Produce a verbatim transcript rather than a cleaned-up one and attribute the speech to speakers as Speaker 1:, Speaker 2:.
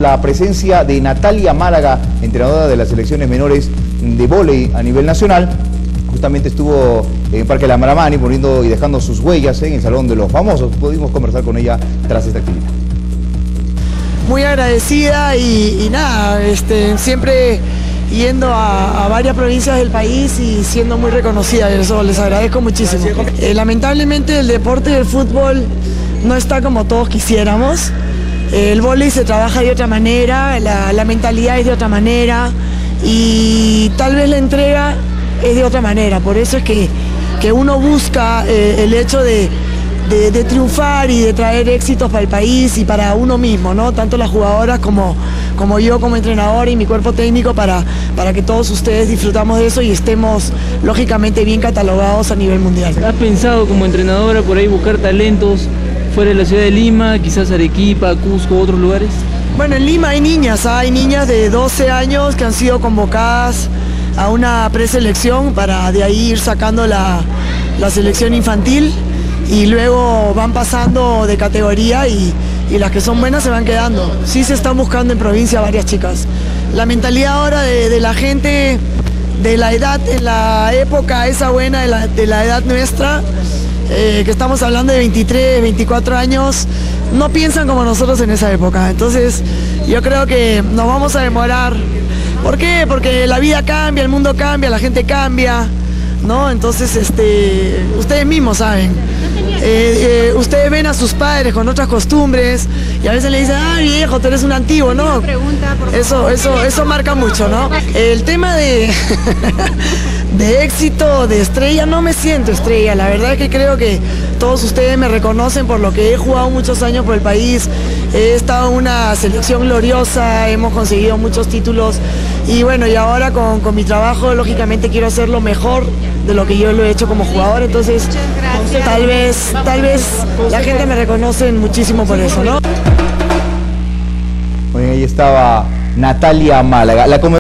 Speaker 1: La presencia de Natalia Málaga, entrenadora de las selecciones menores de vóley a nivel nacional, justamente estuvo en Parque La Maramani poniendo y dejando sus huellas en el Salón de los Famosos. Pudimos conversar con ella tras esta actividad.
Speaker 2: Muy agradecida y, y nada, este, siempre yendo a, a varias provincias del país y siendo muy reconocida, eso les agradezco muchísimo. Eh, lamentablemente el deporte del fútbol no está como todos quisiéramos. El vóley se trabaja de otra manera, la, la mentalidad es de otra manera y tal vez la entrega es de otra manera. Por eso es que, que uno busca eh, el hecho de, de, de triunfar y de traer éxitos para el país y para uno mismo, ¿no? Tanto las jugadoras como, como yo como entrenador y mi cuerpo técnico para, para que todos ustedes disfrutamos de eso y estemos lógicamente bien catalogados a nivel mundial.
Speaker 3: ¿Has pensado como entrenadora por ahí buscar talentos fuera de la ciudad de Lima, quizás Arequipa, Cusco, otros lugares?
Speaker 2: Bueno, en Lima hay niñas, hay niñas de doce años que han sido convocadas a una preselección para de ahí ir sacando la, la selección infantil y luego van pasando de categoría y, y las que son buenas se van quedando. Sí se están buscando en provincia varias chicas. La mentalidad ahora de, de la gente, de la edad, en la época esa buena de la, de la edad nuestra, Eh, que estamos hablando de veintitrés, veinticuatro años, no piensan como nosotros en esa época. Entonces yo creo que nos vamos a demorar. ¿Por qué? Porque la vida cambia, el mundo cambia, la gente cambia, ¿no? Entonces este, ustedes mismos saben. Eh, eh, ustedes ven a sus padres con otras costumbres y a veces le dicen, ah, viejo, tú eres un antiguo, ¿no? Eso, eso, eso marca mucho, ¿no? El tema de, de éxito, de estrella, no me siento estrella. La verdad es que creo que todos ustedes me reconocen por lo que he jugado muchos años por el país. He estado en una selección gloriosa, hemos conseguido muchos títulos y bueno, y ahora con, con mi trabajo, lógicamente quiero hacer lo mejor de lo que yo lo he hecho como jugador, entonces tal vez, tal vez la gente me reconoce muchísimo por eso, ¿no?
Speaker 1: Bueno, ahí estaba Natalia Málaga. La